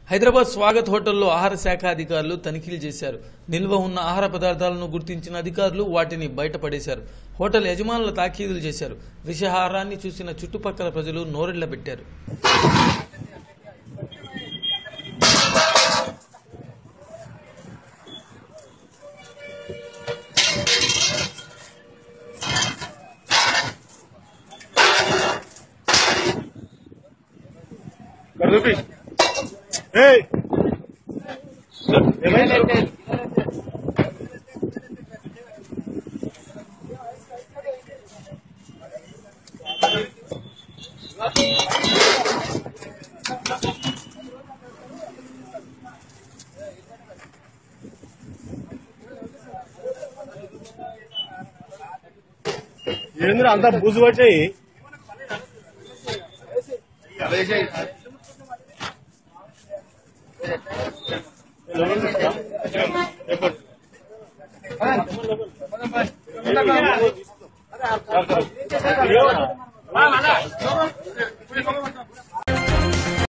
హైదరాబాద్ స్వాగత్ హోటల్లో ఆహార శాఖ అధికారులు తనిఖీలు చేశారు. నిల్వ ఉన్న ఆహార పదార్థాలను గుర్తించిన అధికారులు వాటిని బయటపడేశారు. హోటల్ యజమానుల తాకీదులు చేశారు. విషాహారాన్ని చూసిన చుట్టుపక్కల ప్రజలు నోరెళ్లబెట్టారు. Hey! ఏంద్ర అంతా బూజు వచ్చాయి.